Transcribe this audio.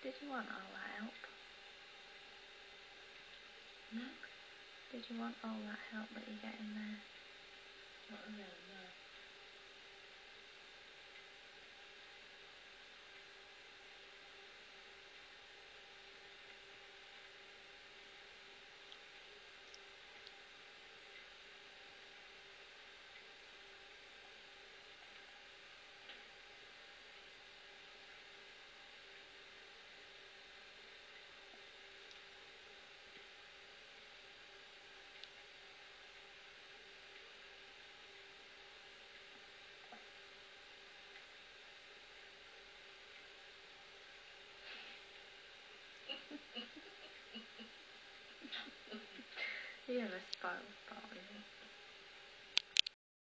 Did you want all that help? No? Did you want all that help that you're getting there? Not really, no. You're a spoil